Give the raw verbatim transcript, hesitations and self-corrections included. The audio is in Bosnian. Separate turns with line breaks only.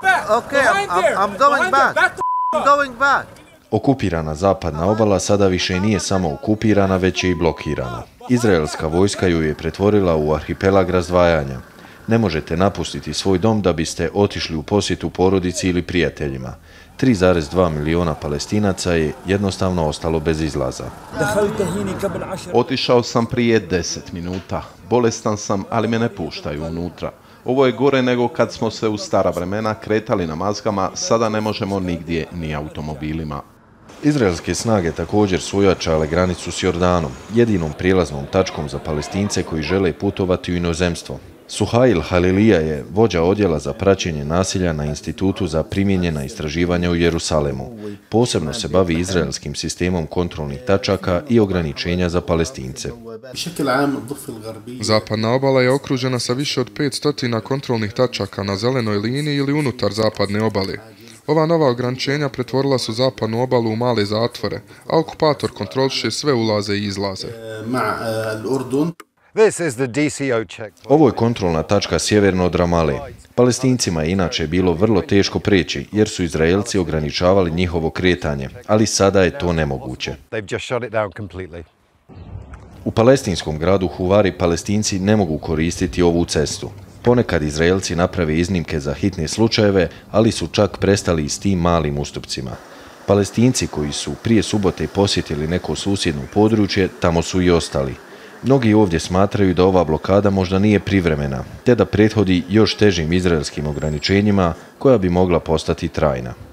Okay, I'm, I'm, I'm going back. I'm going back.
Okupirana zapadna obala sada više nije samo okupirana, već je i blokirana. Izraelska vojska ju je pretvorila u arhipelag razdvajanja. Ne možete napustiti svoj dom da biste otišli u posjetu porodici ili prijateljima. tri zarez dva miliona Palestinaca je jednostavno ostalo bez izlaza.
Otišao sam prije deset minuta. Bolestan sam, ali me ne puštaju unutra. Ovo je gore nego kad smo se u stara vremena kretali na mazgama, sada ne možemo nigdje ni automobilima.
Izraelske snage također su ojačale granicu s Jordanom, jedinom prijelaznom tačkom za Palestince koji žele putovati u inozemstvo. Suhail Halilija je vođa odjela za praćenje nasilja na Institutu za primijenjena istraživanja u Jerusalemu. Posebno se bavi izraelskim sistemom kontrolnih tačaka i ograničenja za Palestince.
Zapadna obala je okružena sa više od petsto kontrolnih tačaka na zelenoj liniji ili unutar zapadne obale. Ova nova ograničenja pretvorila su zapadnu obalu u male zatvore, a okupator kontroliše sve ulaze i izlaze.
Ovo je kontrolna tačka sjeverno od Ramale. Palestincima je inače bilo vrlo teško preći, jer su Izraelci ograničavali njihovo kretanje, ali sada je to nemoguće. U palestinskom gradu Huvari Palestinci ne mogu koristiti ovu cestu. Ponekad Izraelci naprave iznimke za hitne slučajeve, ali su čak prestali s tim malim ustupcima. Palestinci koji su prije subote posjetili neko susjedno područje, tamo su i ostali. Mnogi ovdje smatraju da ova blokada možda nije privremena, te da prethodi još težim izraelskim ograničenjima koja bi mogla postati trajna.